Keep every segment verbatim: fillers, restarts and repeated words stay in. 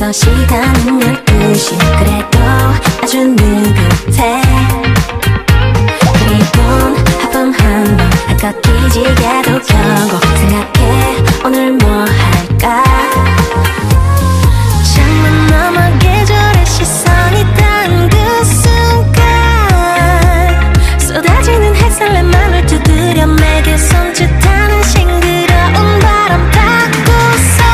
벌써 시간은 열두 시. 그래도 아주 느긋해. 그리곤 하품 한번 한껏 기지개도 켜고 생각해 오늘 뭐 할까. 창문 너머 계절의 시선이 닿은 그 순간 쏟아지는 햇살 내 맘을 두드려 매게 손짓하는 싱그러운 바람 타고서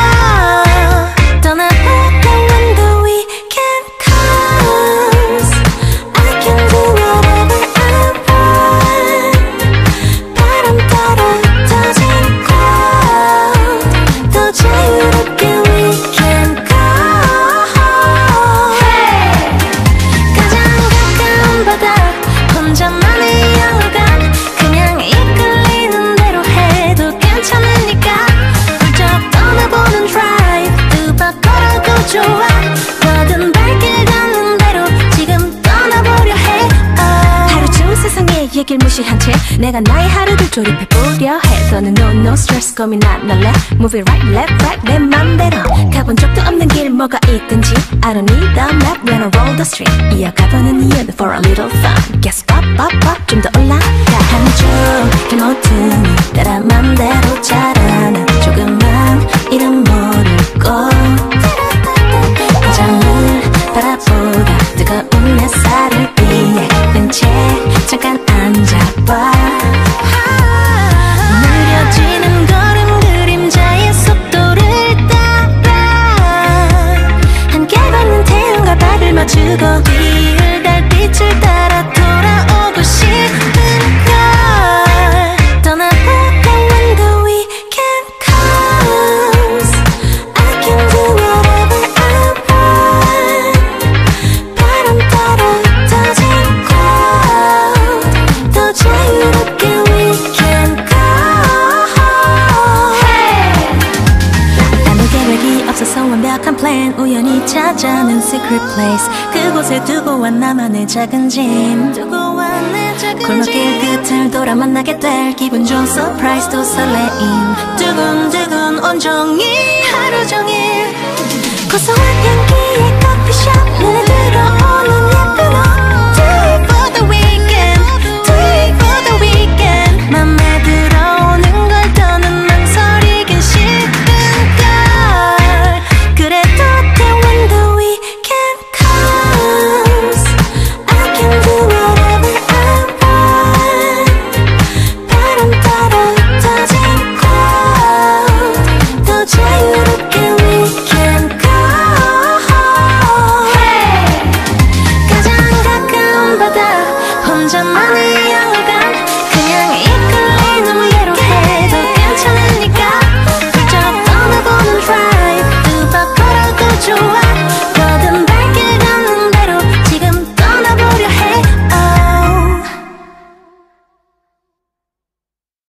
떠나볼까 when the weekend comes. I can do whatever I want. 바람 따라 터진 cloud 더 자유롭게 we can go. Hey! 가장 가까운 바다 혼자만의 영화관 그냥 이끌리는 대로 해도 괜찮으니까 훌쩍 떠나보는 drive 두 바 걸어도 좋아. 뭐든 발길 닿는 대로 지금 떠나보려 해. oh. 하루 중 세상의 얘길 무시한 채 내가 나의 하루를 조립해보려 해. 더는 no no stress 고민 안 할래. Move it right left right 내 맘대로 가본 적도 없는 길 뭐가 있든지 I don't need the map when I roll the street. 이어가보는 이유는 for a little fun. Guess up up up 좀 더 올라가. 한쪽 길 모퉁이 따라 맘대로 자라는 조그만 이름 모르고 바람을 바라보다 뜨거운 햇살을 위해 는 채 잠깐 앉아봐. 느려지는 걸음 그림자의 속도를 따라 함께 걷는 태양과 발을 맞추고 뒤을 달빛을 따라 돌아오고 싶은 걸. 떠나볼까 when the weekend comes. I can do whatever I want. 바람 따라 터진 cloud 더 자유롭게 we can go. Hey! 아무 계획이 없어서 완벽한 plan 우연히 찾아낸 secret place 그곳에 두고 와 나만의 작은 짐. 골목길 끝을 돌아 만나게 될 기분 좋은 서프라이즈도 설레임. 두근두근 온종일 하루 종일 고소한 향기